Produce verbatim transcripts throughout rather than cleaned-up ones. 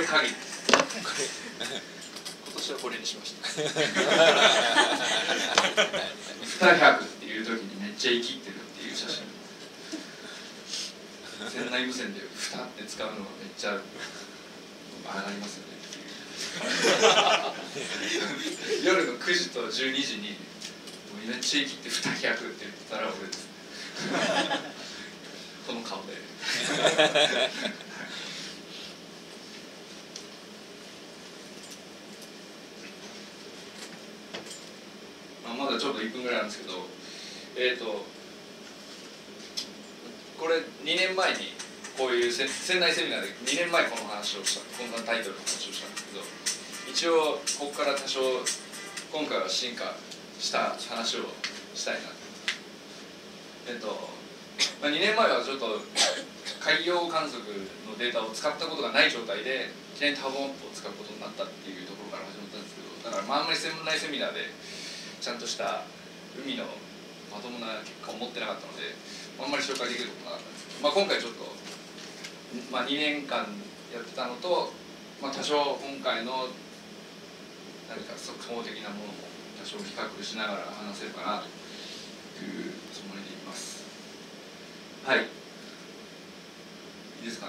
限りです。今年はこれにしました。にひゃくっていう時にめっちゃ生きってるっていう写真。船内無線で「ふた」って使うのがめっちゃ上がりますよねっていう夜のくじとじゅうにじにめっちゃ生きって「ふたひゃく」って言ったら俺です。この顔でまあまだちょっといっぷんぐらいなんですけど、えっとこれにねんまえにこういう船内セミナーでにねんまえこの話をしたこんなタイトルの話をしたんですけど、一応ここから多少今回は進化した話をしたいなと。えっとまあ、にねんまえはちょっと海洋観測のデータを使ったことがない状態でいきなりターボマップを使うことになったっていうところから始まったんですけど、だからまああんまり船内セミナーでちゃんとした海のまともな結果を持ってなかったのであんまり紹介できることなかったんですけど、まあ、今回ちょっと、まあ、にねんかんやってたのと、まあ、多少今回の何か速報的なものも多少比較しながら話せるかなというつもりでいます。はい、いいですかね。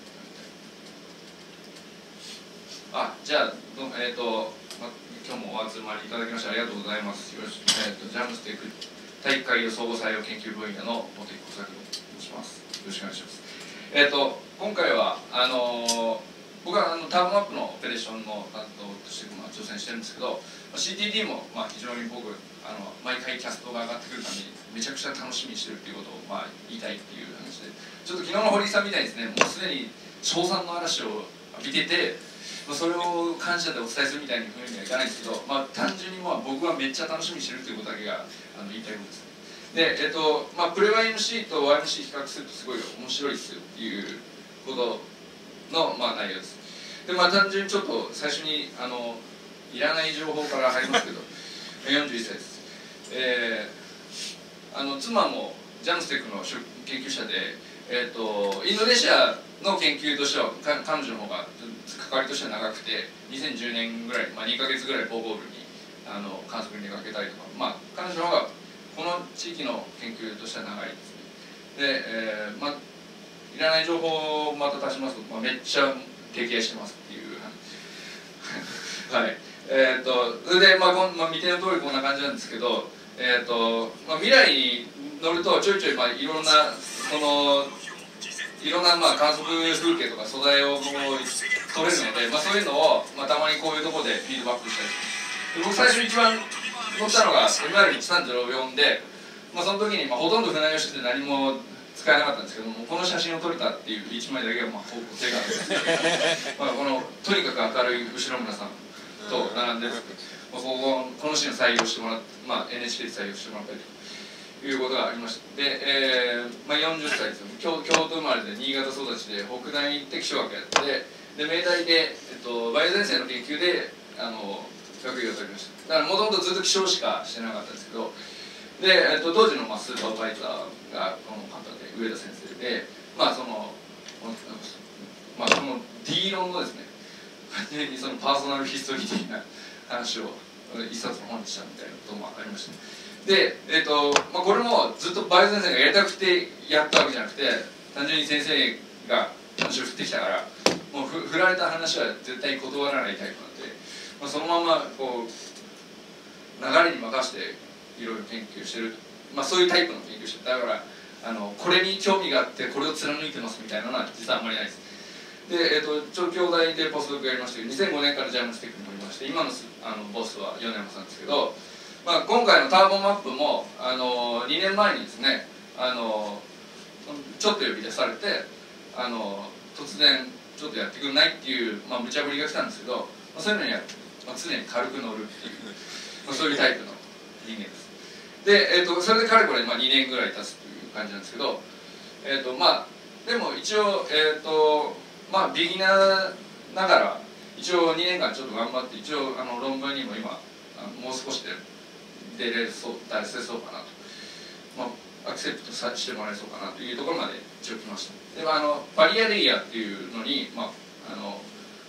あ、じゃあ、えっ、ー、と、ま、今日もお集まりいただきましてありがとうございます。よろしく、えーと、ジャムステック体育海洋総合採用研究分野の茂木耕作と申します。よろしくお願いします。えっ、ー、と、今回は、あのー、僕はあのターボマップのオペレーションの担当として、まあ、挑戦してるんですけど、シーティーディー も、まあ、非常に僕あの毎回キャストが上がってくるためにめちゃくちゃ楽しみにしてるっていうことを、まあ、言いたいっていう話で、ちょっと昨日の堀井さんみたいにですね、もうすでに称賛の嵐を浴びてて、それを感謝でお伝えするみたいなふうにはいかないんですけど、まあ、単純にまあ僕はめっちゃ楽しみにしてるということだけがあの言いたいことです。で、えっとまあ、プレワイ エムシー と ワイエムシー 比較するとすごい面白いですよっていうことの、まあ、内容です。で、まあ、単純にちょっと最初にあのいらない情報から入りますけどよんじゅういっさいです。えー、あの妻もジャムステックの研究者で、えー、とインドネシアの研究としては彼女の方が関わりとしては長くてにせんじゅうねんぐらい、まあ、にかげつぐらいボーゴールにあの観測に出かけたりとか、まあ、彼女の方がこの地域の研究としては長いですね。で、えーまあ、いらない情報をまた足しますと、まあ、めっちゃ提携してますっていうはい。えー、とそれで、まあこんまあ、見ての通りこんな感じなんですけど、えーとまあ、未来に乗るとちょいちょい、まあ、いろんなそのいろんな、まあ、観測風景とか素材をこう取れるので、まあ、そういうのを、まあ、たまにこういうところでフィードバックしたりして僕最初に一番乗ったのが エムアールいちさんゼロよん で、まあ、その時に、まあ、ほとんど船用してて何も使えなかったんですけども、この写真を撮れたっていういちまいだけがまあ方向性があるんですけどまあこのとにかく明るい後ろ村さんと並んで、まあ、こここのシーンを採用してもらって、まあ、エヌエイチケー で採用してもらったりということがありました。で、えーまあ、よんじゅっさいですよね。京京都生まれで新潟育ちで北大に行って気象学やってで明大で、えっと、梅雨前線の研究であの学位を取りました。だからもともとずっと気象しかしてなかったんですけど、で、えっと、当時の、まあ、スーパーバイザーがこの方で上田先生で、まあそのまあこの D 論のですねそのパーソナルヒストリー的な話を一冊の本にしたみたいなこともありました。で、えーとまあ、これもずっと梅雨先生がやりたくてやったわけじゃなくて、単純に先生が話を振ってきたからもうふ振られた話は絶対断らないタイプなんで、まあ、そのままこう流れに任せていろいろ研究してる、まあ、そういうタイプの研究者だからあのこれに興味があってこれを貫いてますみたいなのは実はあんまりないです。で、えーと、調教大でポスドクやりましたけどにせんごねんからジャムステックにおりまして今のあのボスは米山さんですけど、まあ、今回のターボマップもあのにねんまえにですねあのちょっと呼び出されてあの突然ちょっとやってくれないっていう、まあ、無茶ぶりが来たんですけど、まあ、そういうのには、まあ、常に軽く乗るっていう、まあ、そういうタイプの人間です。で、えーと、それでかれこれ、まあ、にねんぐらい経つという感じなんですけど、えーとまあ、でも一応、えーとまあ、ビギナーながら一応にねんかんちょっと頑張って一応あの論文にも今もう少しで出れそう出せそうかなと、まあ、アクセプトさしてもらえそうかなというところまで一応来ました。であのバリアレイヤーっていうのに、まあ、あの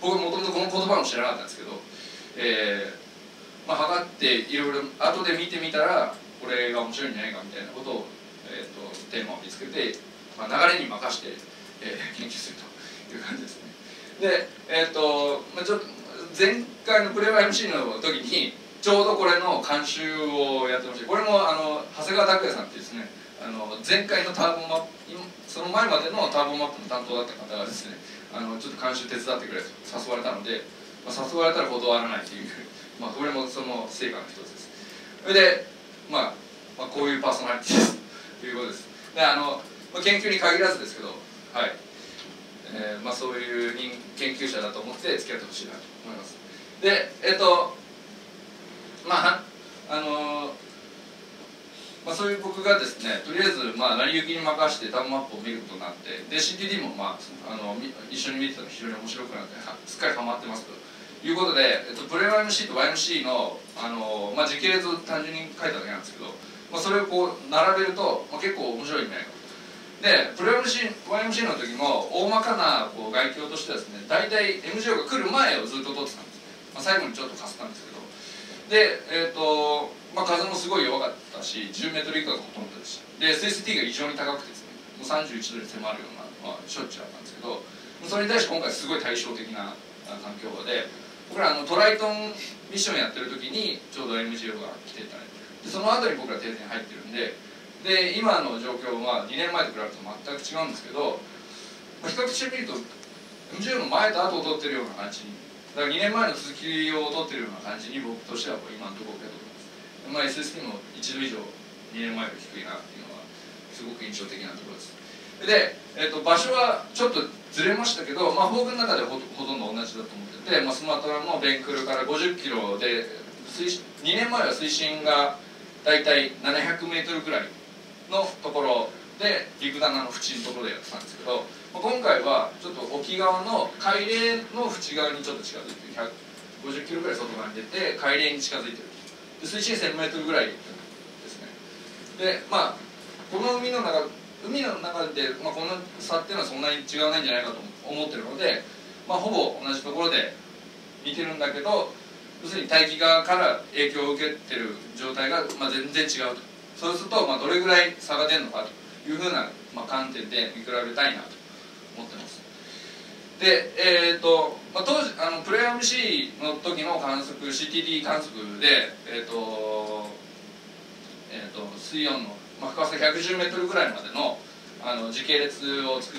僕もともとこの言葉も知らなかったんですけど、えーまあ、測っていろいろ後で見てみたらこれが面白いんじゃないかみたいなことを、えー、とテーマを見つけて、まあ、流れに任して、えー、研究するという感じですね。で、えーとまあ、ちょっと前回のプレイバー エムシー の時にちょうどこれの監修をやってまして、これもあの長谷川拓也さんってですね、あの前回のターボマップ、その前までのターボマップの担当だった方がですね、あのちょっと監修手伝ってくれと誘われたので、まあ、誘われたら断らないという、まあ、これもその成果の一つです。それで、まあ、まあこういうパーソナリティですということです。であの、まあ、研究に限らずですけど、はいえーまあ、そういう人研究者だと思って付き合ってほしいなと思います。でえっとまああのーまあ、そういう僕がですね、とりあえずまあ成り行きに任せてターボマップを見ることになって、で シーティーディー も、まあ、あの一緒に見てたら非常に面白くなってすっかりハマってますということで、えっと、プレイ ワイエムシー と ワイエムシー の、あのまあ、時系列を単純に書いただけなんですけど、まあ、それをこう並べると、まあ、結構面白いんじゃないかと。でプレイ ワイエムシー の時も大まかなこう概況としてはですね、大体 エムジーオー が来る前をずっと撮ってたんですね、まあ、最後にちょっとかすったんですけど、でえっ、ー、とまあ、風もすごい弱かったしじゅうメートル以下がほとんどでした。で エスエスティー が異常に高くてですね、もうさんじゅういちどに迫るような、まあ、しょっちゅうあったんですけど、それに対して今回すごい対照的な環境で、僕らあのトライトンミッションやってる時にちょうど エムジーオー が来てたね。でその後に僕ら停電入ってるんで、で今の状況はにねんまえと比べると全く違うんですけど、まあ、比較してみると エムジーオー の前と後を取ってるような感じに、だからにねんまえの続きを取ってるような感じに僕としては今のところ受け取ってます。まあ、エスエスティー もいちど以上にねんまえより低いなっていうのはすごく印象的なところです。で、えー、と場所はちょっとずれましたけど、まあ、フォークの中で ほ, ほとんど同じだと思ってて、まあ、スマトラのベンクルからごじゅっキロでにねんまえは水深がだいたいななひゃくメートルぐらいのところで陸棚の縁のところでやってたんですけど、まあ、今回はちょっと沖側の海嶺の縁側にちょっと近づいてごじゅっキロぐらい外側に出て海嶺に近づいてる。で水深せんメートルぐらいですね。でまあこの海の中海の中で、まあ、この差っていうのはそんなに違わないんじゃないかと思ってるので、まあ、ほぼ同じところで見てるんだけど、要するに大気側から影響を受けてる状態が、まあ、全然違うと。そうすると、まあ、どれぐらい差が出るのかというふうな、まあ、観点で見比べたいなと思ってます。で、えーとまあ、当時あのプレイ エムシー の時の観測 シーティーディー 観測で、えーとえー、と水温の、まあ、深さひゃくじゅうメートルぐらいまでの、あの時系列を作って、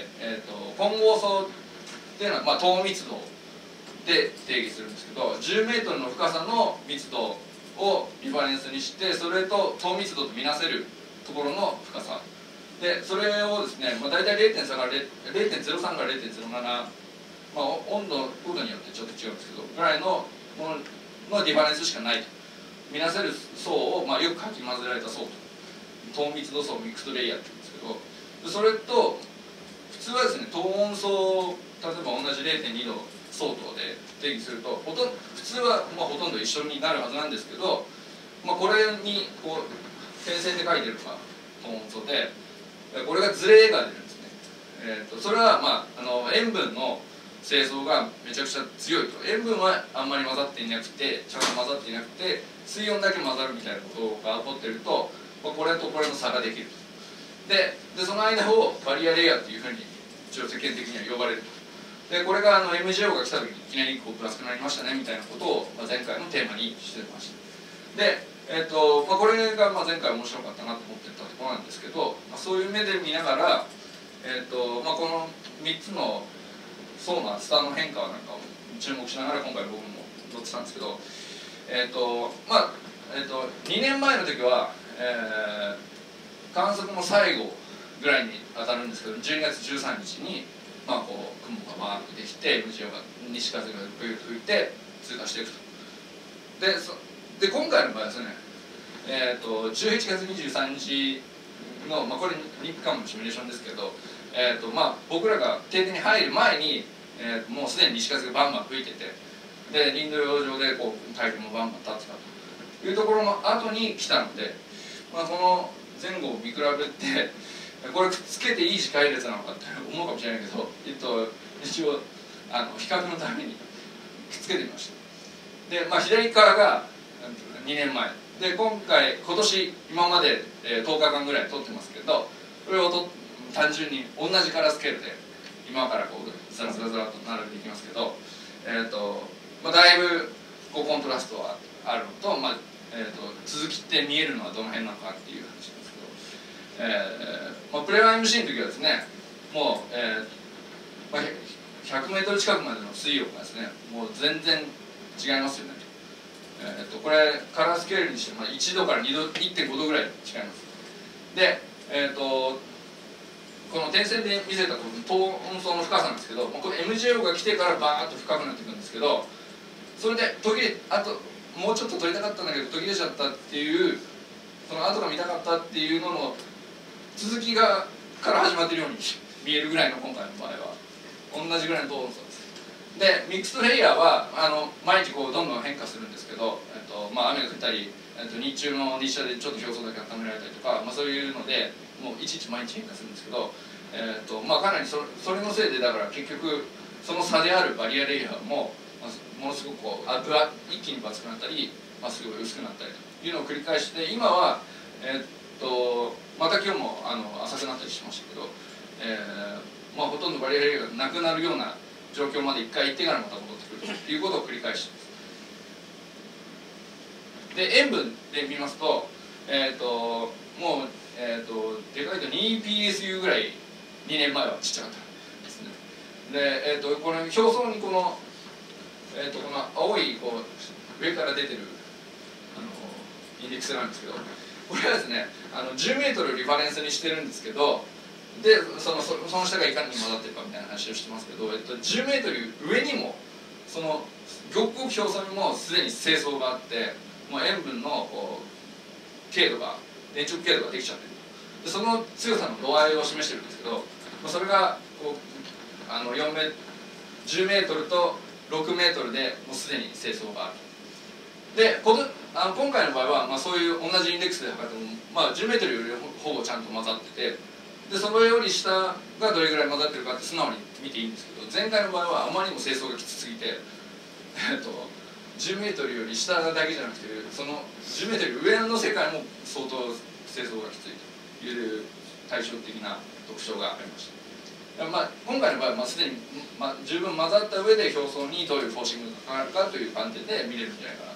えー、と混合層っていうのは、まあ、等密度で定義するんですけど、じゅうメートルの深さの密度をリファレンスにして、それと等密度とみなせるところの深さで、それをですね、まあ、大体 れいてんさん から れいてんゼロさん から れいてんゼロなな、まあ、温度温度によってちょっと違うんですけどぐらいのもののディファレンスしかないと見なせる層を、まあ、よくかき混ぜられた層と等密度層ミックスドレイヤーって言うんですけど、それと普通はですね、等温層例えば同じ れいてんにど相当で定義するとほとんど普通はまあほとんど一緒になるはずなんですけど、まあ、これにこう点線で書いてるのが等温層で、これがズレが出るんですね。えー、とそれは、まあ、あの塩分の成層がめちゃくちゃ強いと。塩分はあんまり混ざっていなくてちゃんと混ざっていなくて水温だけ混ざるみたいなことが起こってると、まあ、これとこれの差ができると。ででその間をバリアレイヤーっていうふうに一応世間的には呼ばれると。でこれがあの エムジーオー が来た時にいきなりこうプラスになりましたねみたいなことを、まあ、前回のテーマにしてました。で、えーとまあ、これがまあ前回面白かったなと思ってたところなんですけど、まあ、そういう目で見ながら、えーとまあ、このみっつの層の厚さの変化なんかを注目しながら今回僕も乗ってたんですけど、えーとまあえー、とにねんまえの時は、えー、観測の最後ぐらいに当たるんですけど、じゅうにがつじゅうさんにちに、まあ、こう雲がバーッとできて エムジーオー が西風がブイッと吹いて通過していくと。でそで今回の場合はですね、えー、とじゅういちがつにじゅうさんにちの、まあ、これ日韓のシミュレーションですけど、えーとまあ、僕らが停電に入る前に、えー、もうすでに西風がバンバン吹いてて、で林道洋上でこう台風もバンバン立ってたというところの後に来たので、まあ、この前後を見比べてこれくっつけていい時系列なのかって思うかもしれないけど、えっと、一応あの比較のためにくっつけてみました。で、まあ、左側がにねんまえで、今回今年今まで、えー、とおかかんぐらい撮ってますけど、これをと単純に同じカラースケールで今からこうザラザラザラと並べていきますけど、えーとまあ、だいぶこうコントラストはあるのと、まあえー、と続きって見えるのはどの辺なのかっていう話なんですけど、えーまあ、プレワン エムシー の時はですね、もう、えーまあ、ひゃくメートル近くまでの水温がですね、もう全然違いますよね。えー、とこれカラースケールにして、まあ、いちどからにど いってんごどぐらい違います。で、えー、とこの点線で見せたこの等温層の深さなんですけど、この エムジェーオー が来てからバーッと深くなっていくんですけど、それで途切れあともうちょっと撮りたかったんだけど途切れちゃったっていう、その後が見たかったっていうのの続きがから始まっているように見えるぐらいの今回の場合は同じぐらいの等温層です。でミックスドレイヤーはあの毎日こうどんどん変化するんですけど、えっとまあ、雨が降ったり、えっと、日中の日射でちょっと表層だけ温められたりとか、まあ、そういうのでもういちいち毎日変化するんですけど、えっとまあ、かなり そ, それのせいでだから結局その差であるバリアレイヤーも、まあ、ものすごくこうあぶわ一気に分厚くなったり、まあ、すごい薄くなったりというのを繰り返して今は、えっとまた今日もあの浅くなったりしましたけど、えーまあ、ほとんどバリアレイヤーがなくなるような状況まで一回行ってからまた戻ってくるということを繰り返しています。で塩分で見ますと、えー、ともう、えー、とでかいと にピーエスユー ぐらいにねんまえはちっちゃかったですね。で、えー、とこの表層にこの、えー、とこの青いこう上から出てるあのインデックスなんですけど、これはですねあのじゅうメートルリファレンスにしてるんですけど、で その, その下がいかに混ざってるかみたいな話をしてますけど、えっと、じゅうメートル上にもその極黒表層にもすでに清層があって、もう塩分のこう経度が粘着経度ができちゃってるで、その強さの度合いを示してるんですけど、それがこうあのよんメじゅうメートルとろくメートルでもうすでに清層がある。でこのあの今回の場合は、まあ、そういう同じインデックスで測っても、まあ、じゅうメートルよりほぼちゃんと混ざってて、でそれより下がどれぐらい混ざってるかって素直に見ていいんですけど、前回の場合はあまりにも清掃がきつすぎて、えっと、じゅうメートルより下だけじゃなくてそのじゅうメートル上の世界も相当清掃がきついという対照的な特徴がありました。まあ、今回の場合はまあすでに、まあ、十分混ざった上で表層にどういうフォーシングがかかるかという観点で見れるんじゃないかなと。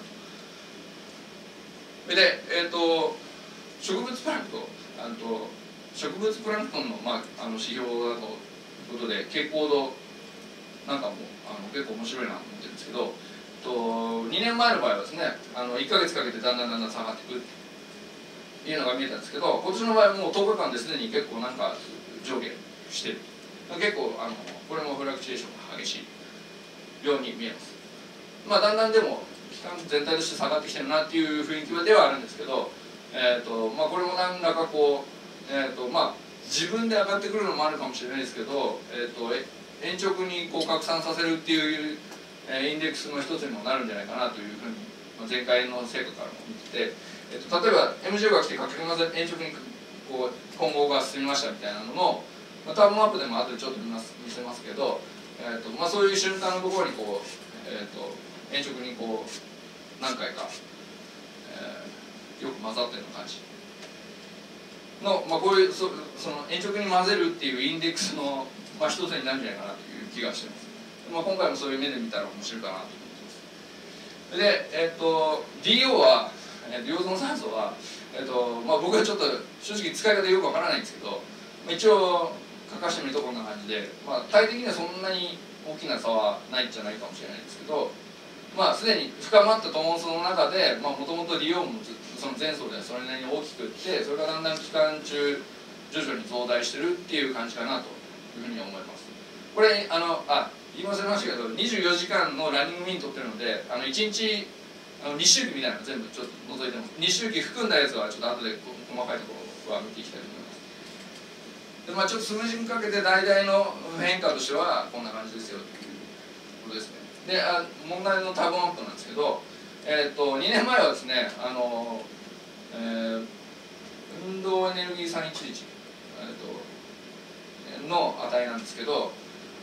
で、えー、と植物プランクトンあと植物プランクトンの、まあ、あの指標だということで蛍光度なんかもあの結構面白いなと思ってるんですけど、とにねんまえの場合はですねあのいっかげつかけてだんだんだんだん下がっていくっていうのが見えたんですけど、今年の場合はもうとおかかんですでに結構なんか上下してる、結構あのこれもフラクチュエーションが激しいように見えます。まあ、だんだんでも期間全体として下がってきてるなっていう雰囲気ではあるんですけど、えーとまあ、これも何らかこう、えーとまあ、自分で上がってくるのもあるかもしれないですけど、えーと鉛直にこう拡散させるっていう、えー、インデックスの一つにもなるんじゃないかなというふうに、まあ、前回の成果からも見てて、えーと例えば エムジェーオー が来て拡散が鉛直にこう混合が進みましたみたいなのも、まあ、ターボマップでも後でちょっと見ます見せますけど、えーとまあ、そういう瞬間のところにこう、えーと鉛直にこう何回か、えー、よく混ざってる感じの、まあ、こういう そ, その鉛直に混ぜるっていうインデックスの、まあ、一つになるんじゃないかなという気がしてます。まあ、今回もそういう目で見たら面白いかなと思ってます。で、えっ、ー、と ディーオー は、えー、と溶存酸素は、えーとまあ、僕はちょっと正直使い方よくわからないんですけど、まあ、一応書かしてみるとこんな感じで、まあ、体的にはそんなに大きな差はないんじゃないかもしれないんですけど、まあ、すでに深まったトーン層の中でもともと利用もその前層ではそれなりに大きくってそれがだんだん期間中徐々に増大してるっていう感じかなというふうに思います。これあのあ言い忘れましたけどにじゅうよじかんのランニングミン取ってるのであのいちにちあの日周期みたいなの全部ちょっと覗いてます。日周期含んだやつはちょっと後で細かいところは見ていきたいと思います。で、まあ、ちょっと数字にかけて大々の変化としてはこんな感じですよということですね。であ問題のターボマップなんですけど、えー、とにねんまえはですねあの、えー、運動エネルギーさんいちいち、えー、との値なんですけど、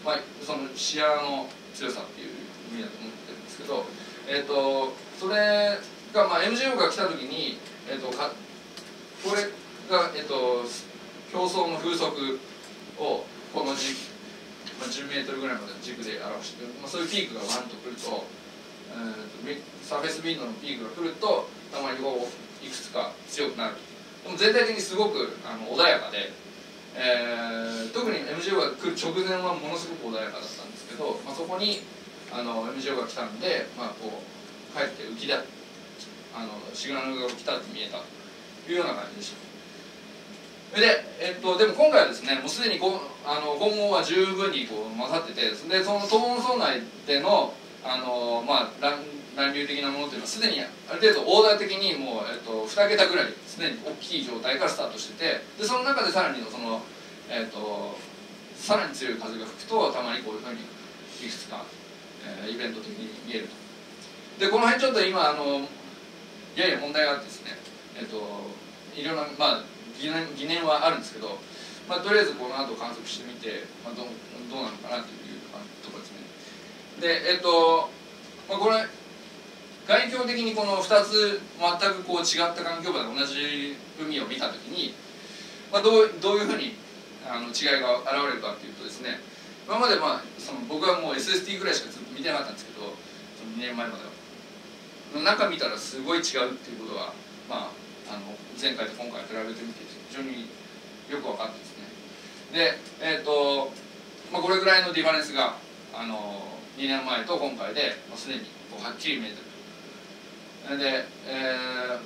まあ、その視野の強さっていう意味だと思ってるんですけど、えー、とそれが、まあ、エムジーオー が来た時に、えー、とかこれが、えー、と表層の風速をこの軸、まあ、じゅうメートルぐらいまでの軸で表して、まあ、そういうピークがワンとくると、えー、とサーフェスウィンドのピークが来るとたまにこういくつか強くなる。でも全体的にすごくあの穏やかで、えー、特に エムジーオー が来る直前はものすごく穏やかだったんですけど、まあ、そこにあの エムジーオー が来たんで、まあ、こうかえって浮きだあのシグナルが来たって見えたというような感じでした。で、えっと、でも今回はですね、もうすでにこあの混合は十分にこう混ざってて、でその等温層内でのあの、まあ、乱乱流的なものっていうのはすでにある程度オーダー的にもう、えっと、に桁ぐらいすでに大きい状態からスタートしてて、でその中でさらにその、えっと、さらに強い風が吹くとたまにこういうふうにいくつか、えー、イベント的に見えると。でこの辺ちょっと今あのやや問題があってですね、えっと、いろんな、まあ、疑念、疑念はあるんですけど、まあ、とりあえずこの後観測してみて、まあ、どうどうなのかなというところですね。でえっと、まあ、これ外境的にこのふたつ全くこう違った環境下で同じ海を見たときに、まあ、どうどういうふうにあの違いが現れるかというとですね、今まで、まあ、その僕はもう エスエスティー ぐらいしかずっと見てなかったんですけど、そのにねんまえまでは中見たらすごい違うっていうことが、まあ、あの前回と今回比べてみて非常によく分かってですね。で、えーとまあ、これぐらいのディファレンスがあのにねんまえと今回で、まあ、すでにこうはっきり見えてると。で、え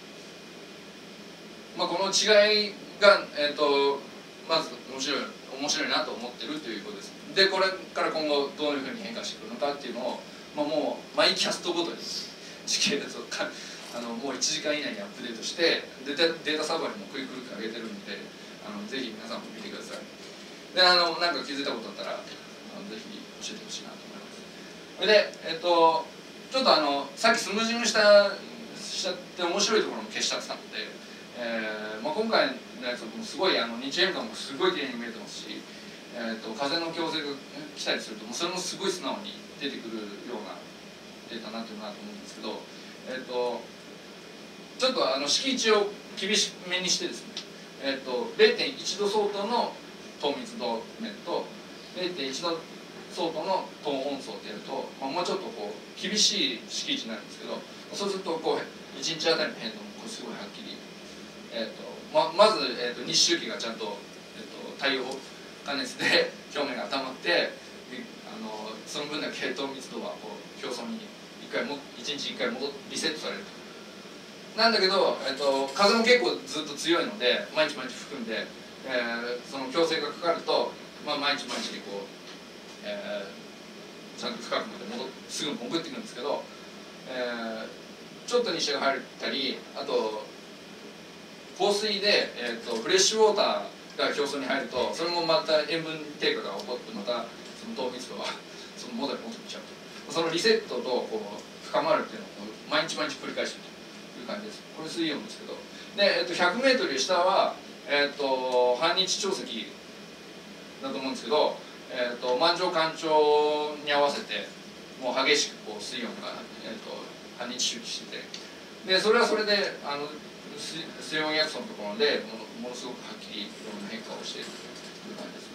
ーまあ、この違いが、えーとまず面白い面白いなと思ってるということです。でこれから今後どういうふうに変化してくるのかっていうのを、まあ、もう毎キャストごとに時系列をかあのもういちじかん以内にアップデートしてデータデータサーバーにもクイックルック上げてるんで、あのぜひ皆さんも見てください。であのなんか気づいたことあったらあのぜひ教えてほしいなと思います。それで、えっと、ちょっとあのさっきスムージングしたしちゃって面白いところも消しちゃってたので、えーまあ、今回のやつもすごいあの日円感もすごい綺麗に見えてますし、えー、と風の強制が来たりするともうそれもすごい素直に出てくるようなデータになってるなと思うんですけど、えー、とちょっとあの敷地を厳しめにしてですね、えー、と れいてんいち 度相当の糖密度面と れいてんいち 度相当の糖温層ってやると、まあ、もうちょっとこう厳しい敷地になるんですけど、そうするとこういちにちあたりの変動もこうすごいはっきり、えー、と ま, まず、えー、と日周期がちゃんと、えー、と太陽加熱で表面が温まってあのその分だけ糖密度はこう表層にいっかいもいちにちいっかい戻リセットされると。なんだけど、えー、と風も結構ずっと強いので毎日毎日吹くんで、えー、その強制がかかると、まあ、毎日毎日こう、えー、ちゃんと深くまで戻ってすぐ潜ってくるんですけど、えー、ちょっと日射が入ったり、あと降水で、えー、とフレッシュウォーターが表層に入るとそれもまた塩分低下が起こってまたその糖密度がその元に戻っちゃうと。そのリセットとこう深まるっていうのを毎日毎日繰り返しているという感じです。これ水温ですけど、で、えー、とひゃくメートル下は、えー、と半日潮汐だと思うんですけど、えー、と満潮干潮に合わせてもう激しくこう水温が、えー、と半日周期してて、でそれはそれであの水温約束のところでも の, ものすごくはっきりいろんな変化をしているという感じ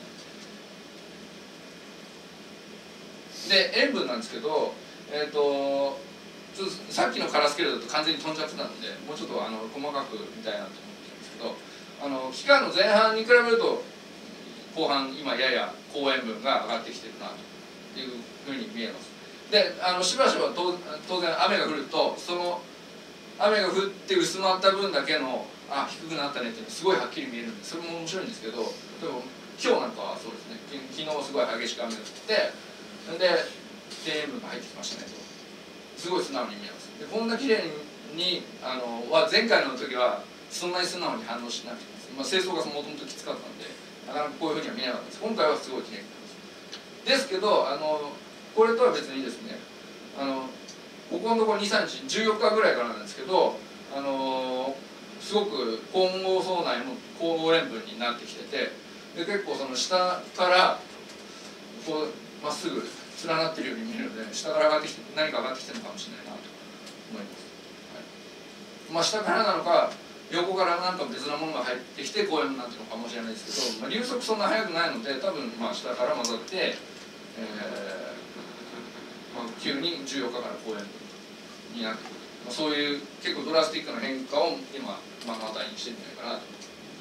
ですね。で塩分なんですけど、えー、とちょっとさっきのカラースケールだと完全に飛んじゃってたのでもうちょっとあの細かく見たいなと思ってるんですけど、あの期間の前半に比べると後半今やや高塩分が上がってきてるなというふうに見えます。であのしばしば当然雨が降るとその雨が降って薄まった分だけのあ低くなったねっていうのはすごいはっきり見えるんでそれも面白いんですけど、でも今日なんかはそうですね、昨日すごい激しく雨が降ってで低塩分が入ってきましたねとすごい素直に見えます。でこんな綺麗にあのは前回の時はそんなに素直に反応しなくて、まあ、清掃がもともときつかったんでなかなかこういうふうには見えなかったです。今回はすごい綺麗に見えます。ですけどあのこれとは別にですね、あのここのところにさんにちじゅうよっかぐらいからなんですけど、あのすごく混合層内も高塩分になってきてて、で結構その下からこうまっすぐ連なってるように見えるので、下から上がってきて何か上がってきてるのかもしれないなと思います。はい、まあ下からなのか横からなんか別なものが入ってきてこういうのになってるのかもしれないですけど、まあ、流速そんな速くないので多分まあ下から混ざって、えーまあ、急にじゅうよっかから公園になってくる、まあ、そういう結構ドラスティックな変化を今目の当たりにしてるんじゃないかなと。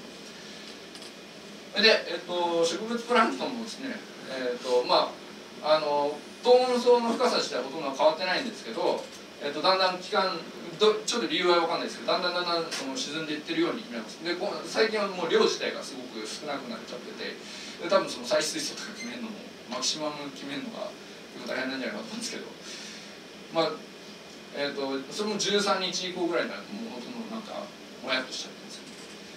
で、えっと、植物プランクトンもですね、えっとまあ、あの等温層の深さ自体はほとんど変わってないんですけど、えっと、だんだん期間どちょっと理由は分かんないですけど、だんだんだんだんその沈んでいってるように見えます。で最近はもう量自体がすごく少なくなっちゃってて、で多分その採水素とか決めるのもマキシマム決めるのが結構大変なんじゃないかと思うんですけど、まあえっとそれもじゅうさんにち以降ぐらいになるともうほとんどなんかもやっとしちゃってるんですよ。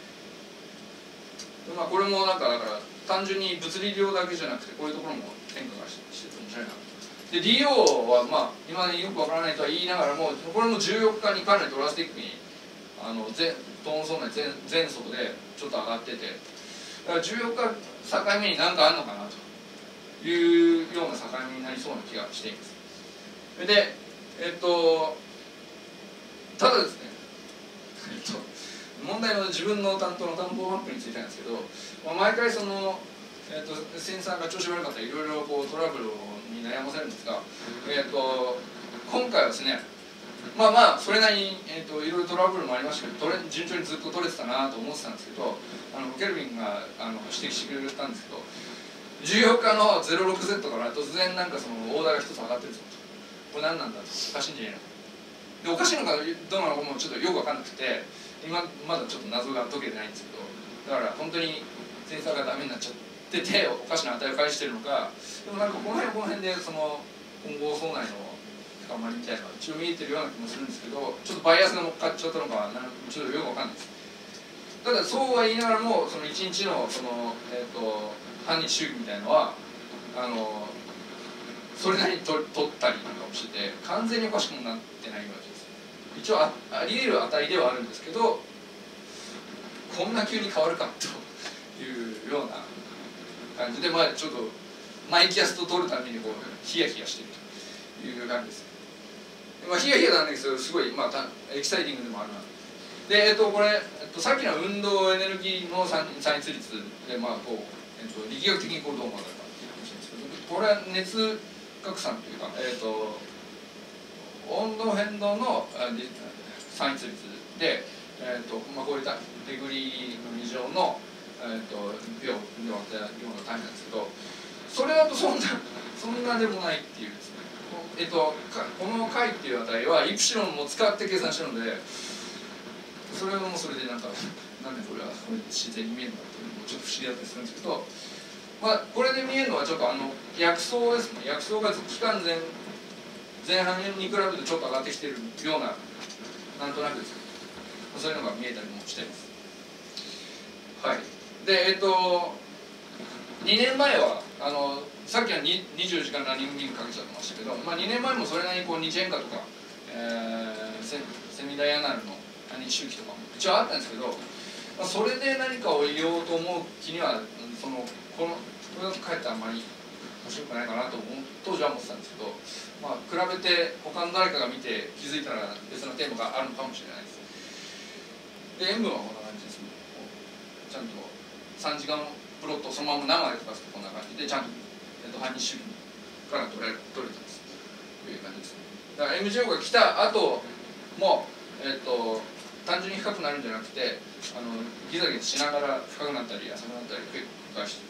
でまあ、これもなんかだから単純に物理量だけじゃなくてこういうところも変化がしてて面白いな。で ディーオー はまあ今までよくわからないとは言いながらもこれもじゅうよっかにかなりドラスティックにあの全トーン層内全全速でちょっと上がってて、だからじゅうよっか境目に何かあるのかなというような境目になりそうな気がしています。でえっとただですね、えっと問題の自分の担当の担保マップについてなんですけど、まあ、毎回その、えー、とセンサーが調子悪かったりいろいろこうトラブルに悩ませるんですが、えー、と今回はですねまあまあそれなりに、えー、といろいろトラブルもありましたけど取れ順調にずっと取れてたなと思ってたんですけど、あのケルビンがあの指摘してくれたんですけどじゅうよっかの ゼロろくゼット から突然なんかそのオーダーが一つ上がってるぞと、これ何なんだと、おかしいんじゃないので、おかしいのかどうなのかもちょっとよく分かんなくて今まだちょっと謎が解けてないんですけど、だから本当にセンサーがダメになっちゃってておかしな値を返してるのか、でもなんかこの辺この辺でその混合層内の深まりみたいなのが一応見えてるような気もするんですけど、ちょっとバイアスが乗っかっちゃったのかなんちょっとよくわかんないです。ただそうは言いながらもそのいちにちのその、えー、と反日周期みたいのはあのそれなりに取ったりなんかもしてて完全におかしくもなってないような気がする。一応 あ, あり得る値ではあるんですけど、こんな急に変わるかというような感じで、まあ、ちょっとマイキャスト取るためにこうヒヤヒヤしているという感じです。まあ、ヒヤヒヤなんですけどすごい、まあ、エキサイティングでもあるな。で、えっと、これ、えっと、さっきの運動エネルギーの産出率で、まあこうえっと、力学的にこうどうもあるかっていう話なんですけど、これは熱拡散というか、えっと、温度変動の産出率で、えーとまあ、こういったデグリーのに乗の、えー、と秒で割ったような単位なんですけど、それだとそんなそんなでもないっていうですね、えー、とこの解っていう値はイプシロンも使って計算してるので、それはもうそれでなんかなんでこれはこれ自然に見えるのかっていうのもちょっと不思議だったりするんですけど、まあ、これで見えるのはちょっとあの薬草ですね。薬草が期間前前半に比べるとちょっと上がってきてるような、なんとなくですけど、そういうのが見えたりもしています。はい。で、えっと、にねんまえは、あのさっきはにじゅうよじかんランニングギグかけちゃってましたけど、まあ、にねんまえもそれなりにこう日変化とか、えー、セ, セミダイアナルの日周期とかも一応あったんですけど、まあ、それで何かを言おうと思う気には、そのこのこれだとかえってあんまり面白くないかなと思う当時は思ってたんですけど、まあ、比べて他の誰かが見て気づいたら別なテーマがあるのかもしれないです。で塩分はこんな感じですね。ちゃんとさんじかんプロットをそのまま生で溶かすとこんな感じでちゃんと、えっと、半日周期から取れ取れたんですという感じですね。だから エムジーオー が来た後も、えっと、単純に深くなるんじゃなくてあのギザギザしながら深くなったり浅くなったり繰り返して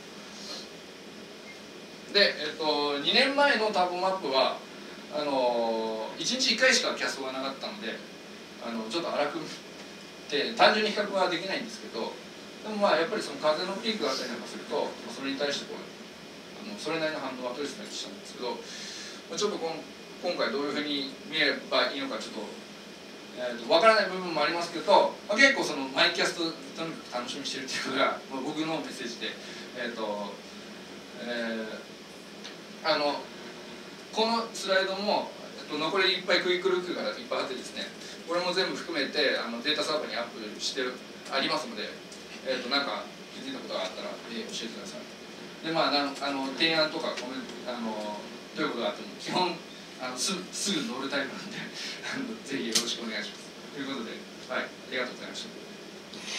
で、えっと、にねんまえのターボマップはあのいちにちいっかいしかキャストがなかったのであのちょっと荒くて単純に比較はできないんですけど、でもまあやっぱりその風のピークがあったりなんかするとそれに対してこうあのそれなりの反応は取れてたりしたんですけど、ちょっとこん今回どういうふうに見えればいいのかちょっと、えー、と分からない部分もありますけど、まあ、結構そのマイキャストとにかく楽しみにしてるっていうのが、まあ、僕のメッセージで、えっ、ー、と、えー、あのこのスライドも、えっと、残りいっぱいクイックルックがいっぱいあってですね、これも全部含めてあのデータサーバーにアップしてありますので、えっと、なんか気づいたことがあったら、えー、教えてください。 でまあなんあの提案とかコメントあのどういうことがあっても基本あのすすぐ乗るタイプなんであのぜひよろしくお願いします。ということで、はい、ありがとうございました。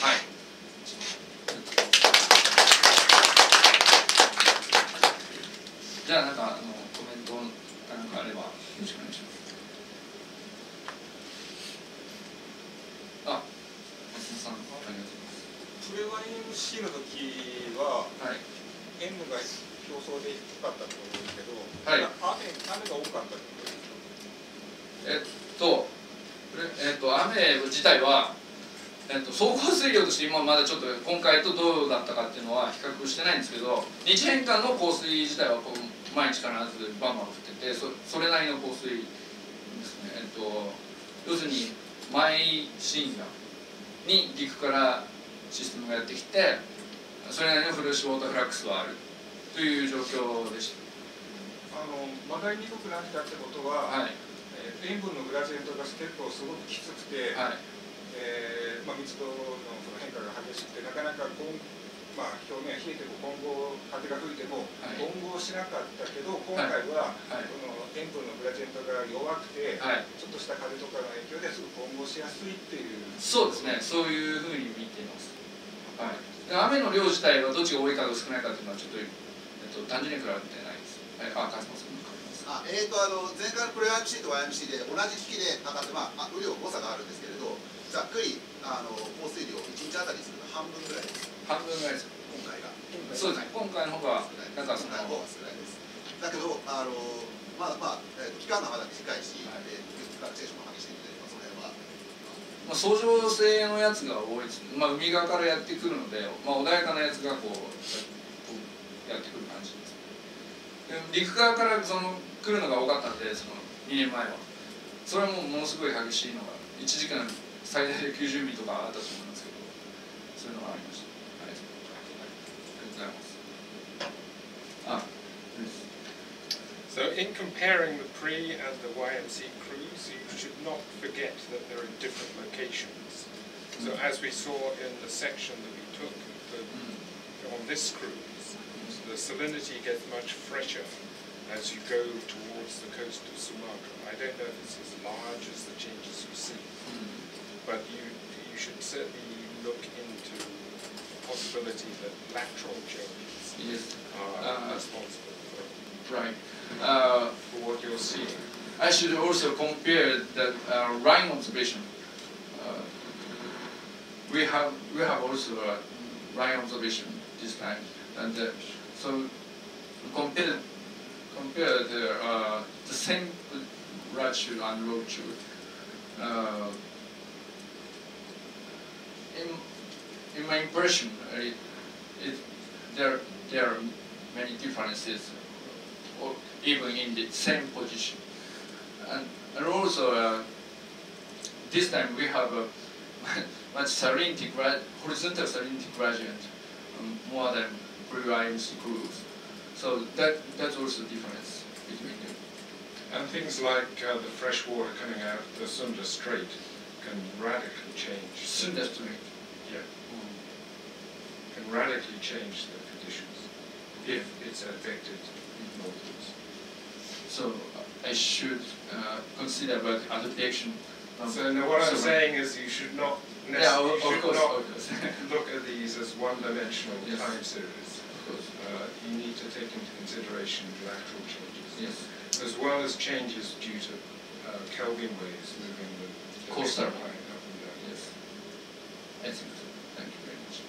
はい。じゃあなんかあのコメントかなんかあればよろしくお願いします。あ、松本さんありがとうございます。 プレワイエムシー の時は、はい、塩分が競争で低かったと思うんですけど、はい、雨雨が多かったってことですか？ えっと、えっと、雨自体は、えっと、総降水量として今まだちょっと今回とどうだったかっていうのは比較してないんですけど、日変間の降水自体はこう毎日必ずバンバン降ってて、そそれなりの降水ですね。えっと、要するに毎深夜に陸からシステムがやってきて、それなりのフルッシュウォーターフラックスはあるという状況でした。 あの曲がりにくくなったってことは、はい、えー、塩分のグラディエントが結構すごくきつくて、はい、えーまあ、密度のその変化が激しくて、なかなかこん、まあ、表面が冷えても混合風が吹いても混合しなかったけど、今回は、はいはい、この塩分のグラディエントが弱くて、はい、ちょっとした風とかの影響ですぐ混合しやすいっていう。 そうですね、そういうふうに見ています。はい、雨の量自体はどっちが多いか少ないかというのはちょっと、えっと、単純に比べてないです。はい、あ、川島さん。 あえー、とあの前回のプレ ワイエムシー と ワイエムシー で同じ機器で測って、まあ、雨量誤差があるんですけれど、ざっくりあの降水量いちにちあたりすると半分ぐらいです。 半分ぐらいです。 今回が。 そうですね。今回の方がなんかその今回の方が少ないです。だけどあのまあまあ、えー、期間がまだ短いし、はい、えー、フラクチュエーションも激しいので、まあ、その辺は。 まあ、相乗性のやつが多いです。まあ、海側からやってくるので、まあ、穏やかなやつがこうやってくる感じです。で陸側からその来るのが多かったんで、そのにねんまえはそれはもうものすごい激しいのがいちじかん最大できゅうじゅうミリとかあったと思いますけど、そういうのがありました。はい、ありがとうございます。あ、 So in comparing the pre and the Y M C cruise, you should not forget that they're in different locations. So as we saw in the section that we took the, on this cruise, the salinity gets much fresher as you go towards the coast of Sumatra. I don't know if it's as large as the changes you see, but you you should certainly look into the possibility that lateral changes yes. are uh, responsible for, right. uh, for what you're seeing. I should also compare the uh, line observation. Uh, we have we have also a line observation this time, and uh, so compare compare the uh, the same latitude and longitude. Uh, in in my impression, it, it there there are many differences, or even in the same position, and and also uh, this time we have a much salinity horizontal salinity gradient um, more than pre-Y M C cruise. So that that's also difference between them. And things like uh, the fresh water coming out of the Sunda Strait can radically change. Sunda Strait, yeah. Mm. Can radically change the conditions if it's affected northwards. So uh, I should uh, consider about adaptation. Um, so now what I'm so saying is you should not necessarily yeah, of, of course, not of course. look at these as one-dimensional yes. time series. Uh, you need to take into consideration lateral changes, yes, as well as changes due to uh, Kelvin waves moving the, the coastal line up and down. Yes, I think so. Thank you very much.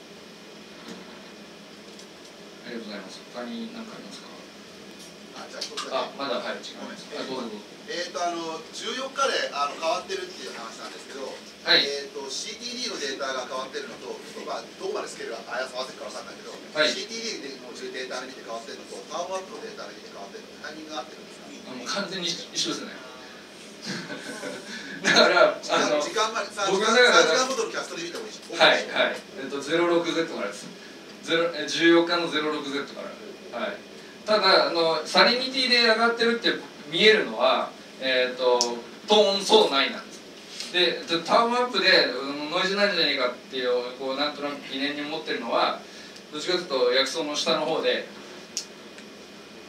ありがとうございます。他に何かありますか？ あ、じゃあ一つだけ。 あ、まだはい、違います。あ、どうぞ。 えっとあのじゅうよっかであの変わってるっていう話なんですけど、はい、えっと シーティーディー のデータが変わってるのと、まあどこまでスケールが合わせるかわかんないけど、はい、シーティーディー のデータで見て変わってるのと、タウンアップのデータで見て変わってるのとタイミングが合ってるんですか？ もう完全に一緒ですね。だからあの時間までさんじかんごとのキャストで見てもいいし。 はいはい。えっと ゼロろくゼット からです。じゅうよっかの ゼロろくゼット から。はい。ただあのサリニティで上がってるって見えるのは、えっとトーンそうないなんです。でタウンアップでノイズなんじゃねえかっていうこうなんとなく疑念に持ってるのはどっちかというと薬草の下の方で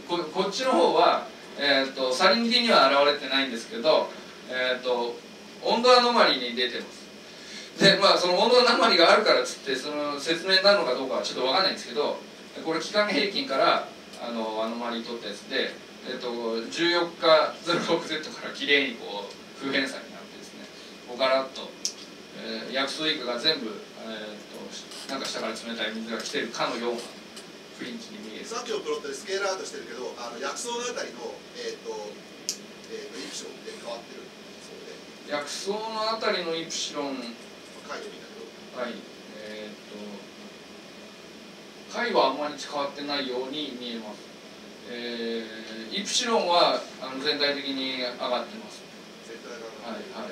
ここっちの方は、えー、とサリニティには現れてないんですけど、えー、と温度アノマリに出てます。でまあその温度アノマリがあるからっつってその説明になるのかどうかはちょっと分かんないんですけど、これ期間平均からあのアノマリ取ったやつで、えー、とじゅうよっか ゼロろくゼット からきれいにこう不変差になってですね、こうガラッと、えー、薬草以下が全部、えー、となんか下から冷たい水が来てるかのような雰囲気に見える。 さっきのプロットでスケールアウトしてるけど、あの薬草のあたりの、えーとえー、とイプシロンって変わってるそうで、 薬草のあたりのイプシロン、 書いてみたけど、 はい、えっ、と解はあんまり変わってないように見えます。えー、イプシロンはあの全体的に上がってます。 全体がはいはい。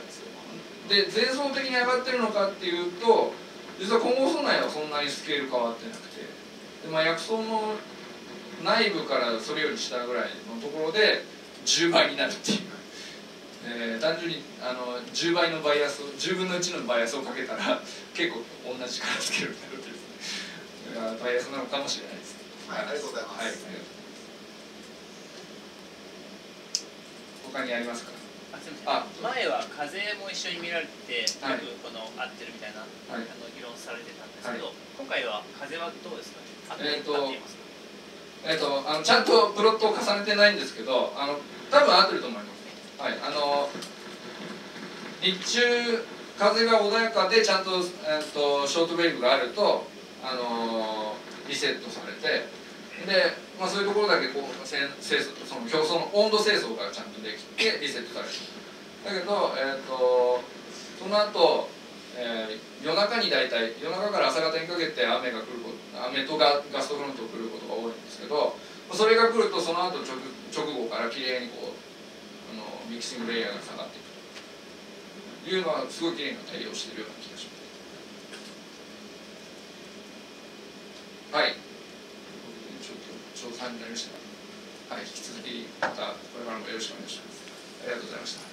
で前奏的に上がってるのかっていうと、実は混合素内はそんなにスケール変わってなくて、で、まあ、薬草の内部からそれより下ぐらいのところでじゅうばいになるっていう、えー、単純にあのじゅうばいのバイアスをじゅうぶんのいちのバイアスをかけたら結構同じ力スケールになるっていう、バイアスなのかもしれないです。 はい、ありがとうございます。 はい、ありがとうございます。他にありますか？ あ、すみません。前は風も一緒に見られて、よくこの合ってるみたいな、はい、あの議論されてたんですけど、はい、今回は風はどうですかね？合っていますか？ えっとあのちゃんとプロットを重ねてないんですけど、あの多分合ってると思います。はい、あの日中風が穏やかでちゃんと、えっとショートウェーブがあるとあのリセットされて。で、まあ、そういうところだけこう清掃その表層の温度清掃がちゃんとできてリセットされる。だけど、えー、とその後、えー、夜中に大体夜中から朝方にかけて雨が来ること雨とガガストフロントが来ることが多いんですけど、それが来るとその後 直, 直後からきれいにこうあのミキシングレイヤーが下がっていくというのはすごいきれいな対応しているような気がします。はい、調査になりました。はい、引き続きまたこれからもよろしくお願いします。ありがとうございました。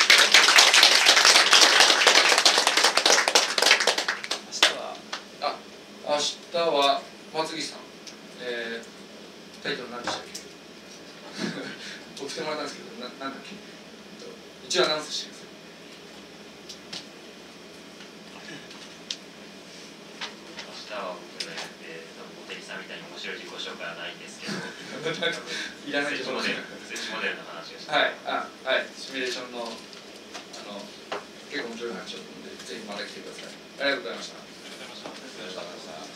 明日はあ、明日は松木さん、えー、タイトル何でしたっけ？送ってもらったんですけど、ななんだっけ？一応アナウンスしてください。 明日は僕がやって茂木さんみたいに面白い自己紹介はないんですけどいらないスイッチモデルスイッチモデルの話をしてはい、あ、はい、シミュレーションのあの結構面白い話をするのでぜひまた来てください。ありがとうございました。 ありがとうございました。